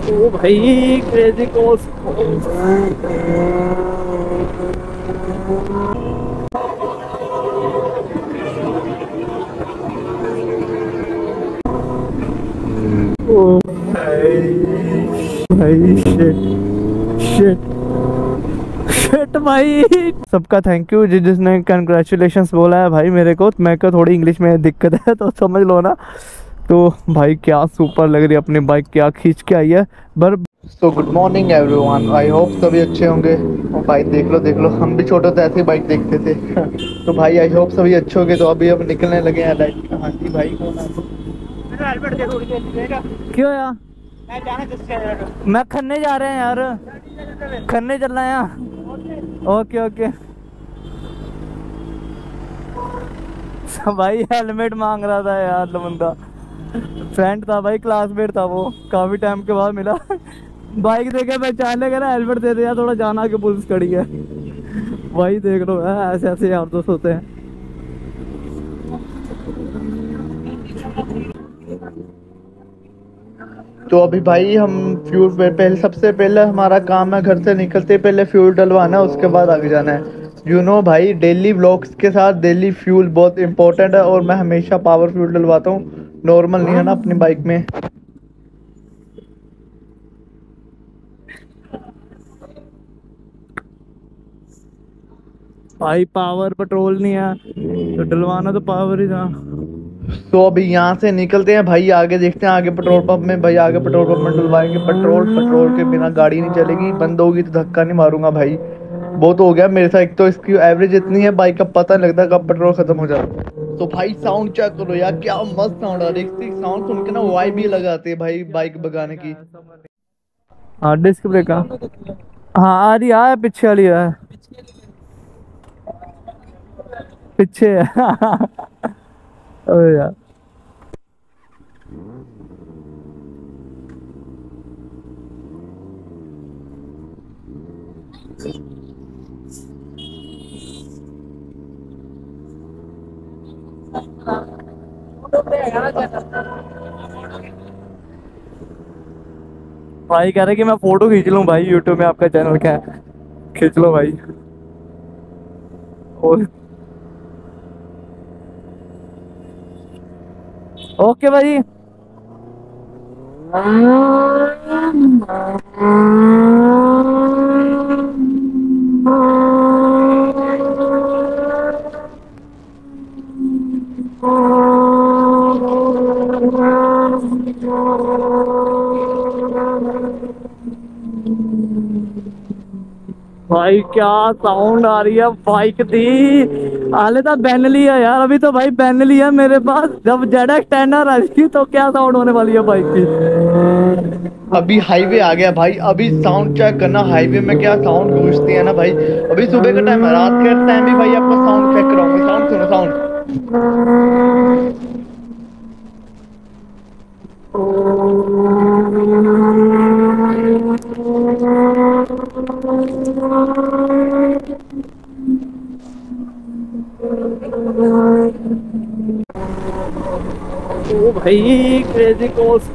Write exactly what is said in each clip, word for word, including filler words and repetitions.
ओ भाई crazy course. ओ भाई भाई शिट शिट शिट भाई। सबका थैंक यू जिस जिसने कंग्रेचुलेशंस बोला है भाई मेरे को। मेरे को थोड़ी इंग्लिश में दिक्कत है तो समझ लो ना। तो भाई क्या सुपर लग रही है अपनी बाइक, क्या खींच के आई है बर। So good morning everyone, I hope सभी अच्छे होंगे। और भाई देख लो देख लो, हम भी छोटे तो ऐसे ही बाइक देखते थे। तो भाई आई होप सभी अच्छे होंगे। तो अभी अब निकलने लगे हैं लाइट। हाँ जी भाई क्यों यार मैं खन्ने जा रहे हैं यार, खन्ने चलना है यार। ओके ओके भाई हेलमेट मांग रहा था यार बंदा, फ्रेंड था भाई, क्लासमेट था वो, काफी टाइम के बाद मिला। बाइक देखे पहचानने का ना, हेलमेट दे दे यार, थोड़ा जाना के पुलिस खड़ी है। भाई देख लो है, ऐसे ऐसे यार दोस्त होते हैं। तो अभी भाई हम फ्यूल पहले, सबसे पहले हमारा काम है घर से निकलते पहले फ्यूल डलवाना, उसके बाद आगे जाना है। यू you नो know, भाई डेली व्लॉग्स के साथ डेली फ्यूल बहुत इंपॉर्टेंट है और मैं हमेशा पावर फ्यूल डलवाता हूँ, नॉर्मल नहीं है ना अपनी बाइक में। भाई पावर पेट्रोल नहीं है तो डलवाना तो पावर ही था। तो अभी यहाँ से निकलते हैं भाई, आगे देखते हैं आगे पेट्रोल पंप में। भाई आगे पेट्रोल पंप में डलवाएंगे पेट्रोल। पेट्रोल के बिना गाड़ी नहीं चलेगी, बंद होगी तो धक्का नहीं मारूंगा भाई, बहुत हो गया मेरे साथ। एक तो इसकी एवरेज इतनी है बाइक का, पता नहीं लगता कब पेट्रोल खत्म हो जाता है। तो भाई साउंड चेक करो यार, क्या मस्त साउंड आ रही है। साउंड सुन के ना वाइब भी लगाते हैं भाई बाइक भगाने की। हाँ डिस्क ब्रेक, हाँ आ रही है, पीछे वाली है, पीछे है। ओ यार भाई कह रहे कि मैं फोटो खींच लूं भाई, यूट्यूब में आपका चैनल क्या है, खींच लो भाई। और ओके भाई। भाई क्या साउंड आ रही है बाइक दी, हाले तो बैन लिया यार, अभी तो भाई बैन लिया मेरे पास। जब जेड एक्स टेन आ रही तो क्या साउंड होने वाली है बाइक की। अभी हाईवे आ गया भाई, अभी साउंड चेक करना हाईवे में क्या साउंड गूंजती है ना भाई। अभी सुबह का टाइम है, रात के टाइम भी भाई आपको साउंड चेक कराऊंगा। साउंड सुनो साउंड। ओ भाई क्रेजी कोर्स।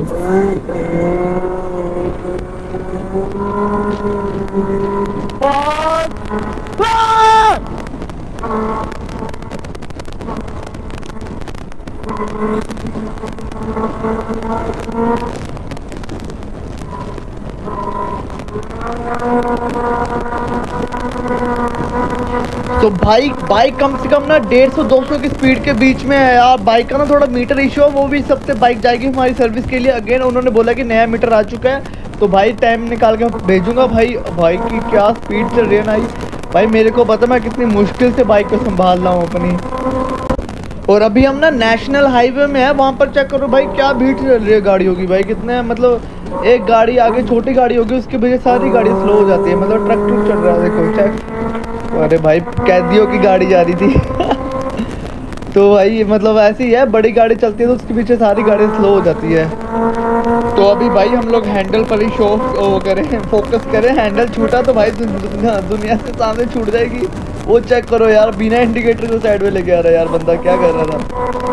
तो भाई बाइक कम से कम ना डेढ़ सौ दो सौ की स्पीड के बीच में है यार। बाइक का ना थोड़ा मीटर इशू है, वो भी सबसे बाइक जाएगी हमारी सर्विस के लिए। अगेन उन्होंने बोला कि नया मीटर आ चुका है, तो भाई टाइम निकाल के भेजूंगा। भाई बाइक की क्या स्पीड चल रही है ना भाई, मेरे को पता मैं कितनी मुश्किल से बाइक को संभाल रहा हूँ अपनी। और अभी हम ना नेशनल हाईवे में है, वहाँ पर चेक करो भाई क्या भीड़ चल रही है गाड़ियों की भाई। कितने मतलब एक गाड़ी आगे छोटी गाड़ी होगी उसके वजह सारी गाड़ी स्लो हो जाती है, मतलब ट्रक ट्रक चल रहा है देखो चेक। अरे भाई कैदियों की गाड़ी जा रही थी। तो भाई मतलब ऐसी है, बड़ी गाड़ी चलती है तो उसके पीछे सारी गाड़ी स्लो हो जाती है। तो अभी भाई हम लोग हैंडल पर ही शो वो करें, फोकस करें। हैंडल छूटा तो भाई दुनिया, दुनिया से सामने छूट जाएगी। वो चेक करो यार, बिना इंडिकेटर को साइड में लेके आ रहा है यार बंदा, क्या कर रहा था।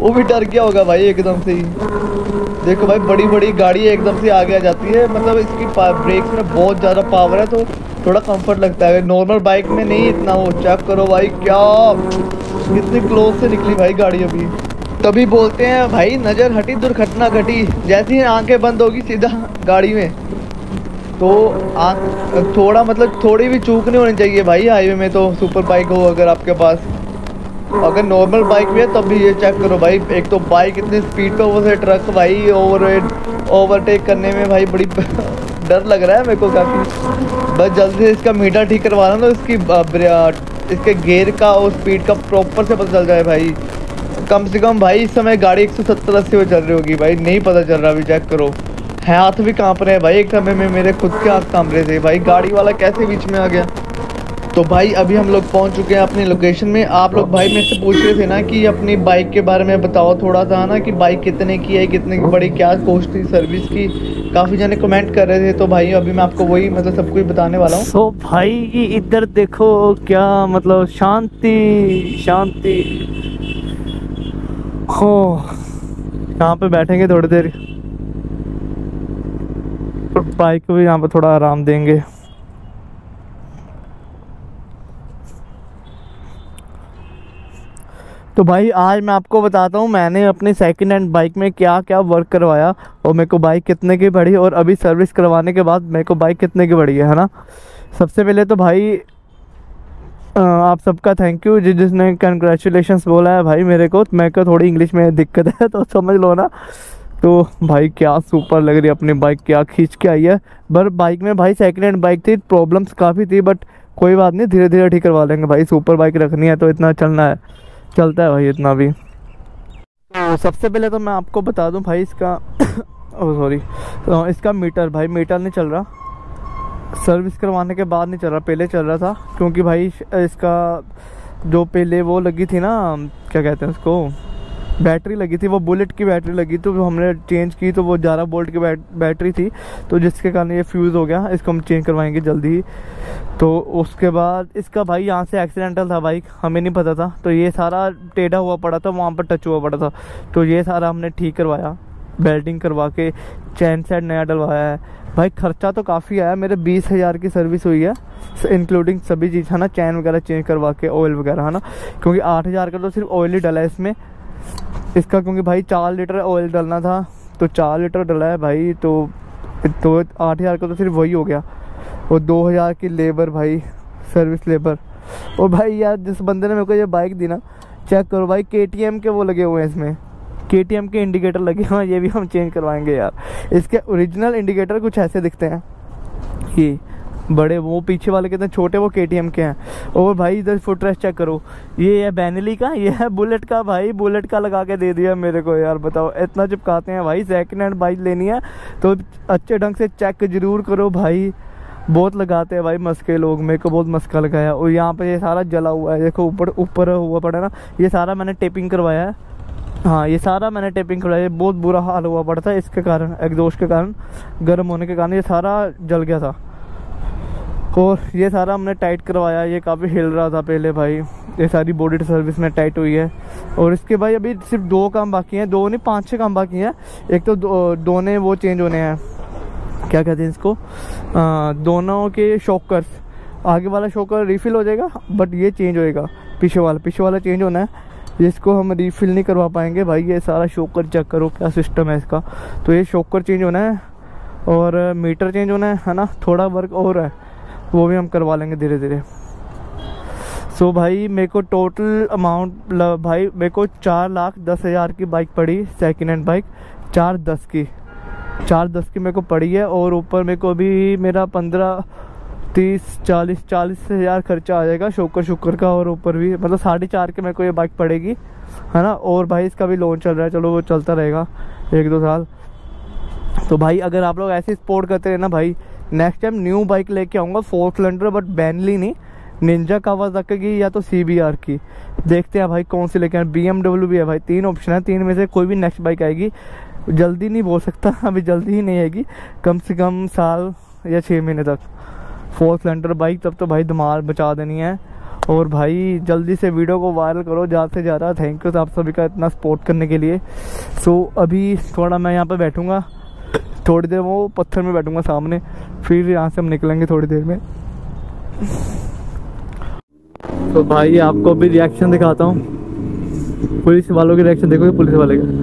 वो भी डर गया होगा भाई एकदम से ही। देखो भाई बड़ी बड़ी गाड़ी एकदम से आगे आ जाती है, मतलब इसकी ब्रेक्स में बहुत ज़्यादा पावर है तो थोड़ा कंफर्ट लगता है। नॉर्मल बाइक में नहीं इतना। वो चेक करो भाई, क्या कितनी क्लोज से निकली भाई गाड़ी अभी। तभी बोलते हैं भाई नज़र हटी दुर्घटना घटी। जैसी ही आंखें बंद होगी सीधा गाड़ी में, तो आँख थोड़ा मतलब थोड़ी भी चूक नहीं होनी चाहिए भाई हाईवे में। तो सुपर बाइक हो अगर आपके पास, अगर नॉर्मल बाइक भी है तब भी ये चेक करो भाई। एक तो बाइक इतनी स्पीड पे, ऊपर से ट्रक भाई ओवर ओवरटेक करने में भाई बड़ी डर लग रहा है मेरे को काफ़ी। बस जल्दी से इसका मीटर ठीक करवाना तो इसकी इसके गियर का और स्पीड का प्रॉपर से पता चल जाए भाई। कम से कम भाई इस समय गाड़ी एक सौ सत्तर अस्सी में चल रही होगी भाई, नहीं पता चल रहा अभी। चेक करो, हाथ भी काँप रहे हैं भाई। एक समय में मेरे खुद के हाथ काँप रहे थे भाई, गाड़ी वाला कैसे बीच में आ गया। तो भाई अभी हम लोग पहुंच चुके हैं अपनी लोकेशन में। आप लोग भाई मेरे से पूछ रहे थे ना कि अपनी बाइक के बारे में बताओ थोड़ा सा ना, कि बाइक कितने की है, कितने की पड़ी, क्या कॉस्ट थी सर्विस की। काफ़ी जने कमेंट कर रहे थे, तो भाई अभी मैं आपको वही मतलब सब कुछ बताने वाला हूँ। तो भाई इधर देखो क्या मतलब शांति शांति हो। यहाँ पे बैठेंगे थोड़ी देर, और बाइक को भी यहाँ पे थोड़ा आराम देंगे। तो भाई आज मैं आपको बताता हूँ मैंने अपनी सेकंड हैंड बाइक में क्या क्या वर्क करवाया, और मेरे को बाइक कितने की पड़ी, और अभी सर्विस करवाने के बाद मेरे को बाइक कितने की पड़ी है है ना। सबसे पहले तो भाई आप सबका थैंक यू जिस जिसने कंग्रेचुलेशंस बोला है भाई मेरे को। मेरे को थोड़ी इंग्लिश में दिक्कत है तो समझ लो ना। तो भाई क्या सुपर लग रही है अपनी बाइक, क्या खींच के आई है। पर बाइक में भाई सेकंड हैंड बाइक थी, प्रॉब्लम्स काफ़ी थी, बट कोई बात नहीं, धीरे धीरे ठीक करवा लेंगे भाई। सुपर बाइक रखनी है तो इतना चलना है, चलता है भाई इतना भी। तो सबसे पहले तो मैं आपको बता दूं भाई इसका ओह सॉरी तो इसका मीटर भाई मीटर नहीं चल रहा। सर्विस करवाने के बाद नहीं चल रहा, पहले चल रहा था, क्योंकि भाई इसका जो पहले वो लगी थी ना, क्या कहते हैं उसको, बैटरी लगी थी, वो बुलेट की बैटरी लगी, तो हमने चेंज की तो वो ग्यारह वोल्ट की बैट, बैटरी थी, तो जिसके कारण ये फ्यूज़ हो गया। इसको हम चेंज करवाएंगे जल्दी ही। तो उसके बाद इसका भाई यहाँ से एक्सीडेंटल था बाइक, हमें नहीं पता था, तो ये सारा टेढ़ा हुआ पड़ा था, वहाँ पर टच हुआ पड़ा था, तो ये सारा हमने ठीक करवाया, बेल्टिंग करवा के चैन सेट नया डलवाया है। भाई खर्चा तो काफ़ी आया, मेरे बीस हज़ार की सर्विस हुई है इंक्लूडिंग सभी चीज़ है ना, चैन वगैरह चेंज करवा के, ऑयल वगैरह है ना, क्योंकि आठ हज़ार का तो सिर्फ ऑयल ही डला है इसमें इसका, क्योंकि भाई चार लीटर ऑयल डलना था, तो चार लीटर डला है भाई, तो तो आठ हज़ार का तो सिर्फ वही हो गया। और दो हज़ार की लेबर भाई, सर्विस लेबर। और भाई यार जिस बंदे ने मेरे को ये बाइक दी ना, चेक करो भाई, के टी एम के वो लगे हुए हैं इसमें, के टी एम के इंडिकेटर लगे हुए हैं, ये भी हम चेंज करवाएंगे यार। इसके ओरिजिनल इंडिकेटर कुछ ऐसे दिखते हैं, ये बड़े, वो पीछे वाले कितने छोटे, वो के टी एम के हैं। और भाई इधर फुट रेस्ट चेक करो, ये है बेनेली का, ये है बुलेट का। भाई बुलेट का लगा के दे दिया मेरे को यार, बताओ इतना चिपकाते हैं भाई। सेकंड हैंड बाइक लेनी है तो अच्छे ढंग से चेक जरूर करो भाई, बहुत लगाते हैं भाई मस्के लोग, मेरे को बहुत मस्का लगाया। और यहाँ पे ये सारा जला हुआ है, देखो ऊपर ऊपर हुआ पड़ा ना, ये सारा मैंने टेपिंग करवाया है। हाँ ये सारा मैंने टेपिंग करवाया, बहुत बुरा हाल हुआ पड़ा था इसके कारण, एग्जॉस्ट के कारण, गर्म होने के कारण ये सारा जल गया था। और ये सारा हमने टाइट करवाया, ये काफ़ी हिल रहा था पहले भाई, ये सारी बॉडी सर्विस में टाइट हुई है। और इसके भाई अभी सिर्फ दो काम बाकी हैं, दो नहीं पाँच छः काम बाकी हैं। एक तो दो, दोनों वो चेंज होने हैं, क्या कहते हैं इसको, आ, दोनों के शॉकर्स, आगे वाला शॉकर रिफ़िल हो जाएगा, बट ये चेंज होएगा, पीछे वाला पीछे वाला चेंज होना है, जिसको हम रिफ़िल नहीं करवा पाएंगे भाई। ये सारा शॉकर चेक करो क्या सिस्टम है इसका, तो ये शॉकर चेंज होना है और मीटर चेंज होना है है ना, थोड़ा वर्क और है, वो भी हम करवा लेंगे धीरे धीरे। सो so, भाई मेरे को टोटल अमाउंट भाई मेरे को चार लाख दस हज़ार की बाइक पड़ी, सेकंड हैंड बाइक, चार दस की चार दस की मेरे को पड़ी है। और ऊपर मेरे को भी मेरा पंद्रह तीस चालीस चालीस हज़ार खर्चा आ जाएगा शोकर शुक्र का, और ऊपर भी मतलब साढ़े चार के मेरे को ये बाइक पड़ेगी है ना। और भाई इसका भी लोन चल रहा है, चलो वो चलता रहेगा एक दो साल। तो भाई अगर आप लोग ऐसे सपोर्ट करते हैं ना भाई, नेक्स्ट टाइम न्यू बाइक लेके आऊँगा, फोर सिलेंडर, बट बेनली नहीं, निंजा कावासाकी की या तो सी बी आर की, देखते हैं भाई कौन सी लेके आए। बी एम डब्ल्यू भी है भाई, तीन ऑप्शन है, तीन में से कोई भी नेक्स्ट बाइक आएगी, जल्दी नहीं बोल सकता, अभी जल्दी ही नहीं आएगी, कम से कम साल या छः महीने तक। फोर सिलेंडर बाइक तब तो भाई धमाल बचा देनी है। और भाई जल्दी से वीडियो को वायरल करो ज़्यादा से ज़्यादा। थैंक यू आप सभी का इतना सपोर्ट करने के लिए। सो अभी थोड़ा मैं यहाँ पे बैठूँगा, थोड़ी देर वो पत्थर में बैठूँगा सामने, फिर यहाँ से हम निकलेंगे थोड़ी देर में। तो भाई आपको भी रिएक्शन दिखाता हूँ, पुलिस वालों के रिएक्शन देखोगे पुलिस वाले का।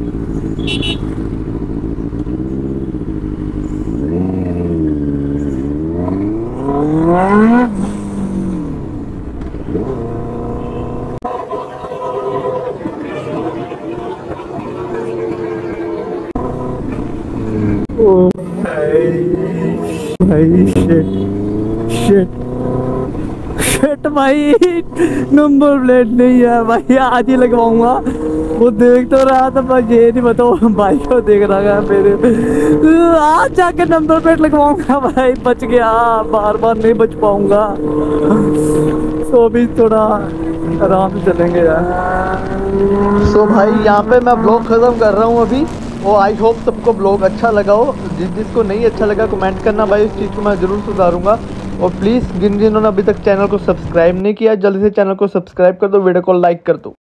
ओ भाई भाई शिट शिट शिट भाई, नंबर प्लेट नहीं है भाई, आज ही लगवाऊंगा। वो देख तो रहा था बस ये नहीं बताओ भाई को देख रहा है मेरे, आज जाके नंबर प्लेट लगवाऊंगा भाई। बच गया, बार बार नहीं बच पाऊंगा। तो अभी थोड़ा आराम से चलेंगे यार। सो भाई यहाँ पे मैं ब्लॉग खत्म कर रहा हूँ अभी। और आई होप सबको ब्लॉग अच्छा लगा हो। जिस जिसको नहीं अच्छा लगा कमेंट करना भाई, उस चीज़ को मैं ज़रूर सुधारूंगा। और प्लीज़ जिन जिन्होंने अभी तक चैनल को सब्सक्राइब नहीं किया, जल्दी से चैनल को सब्सक्राइब कर दो, वीडियो को लाइक कर दो।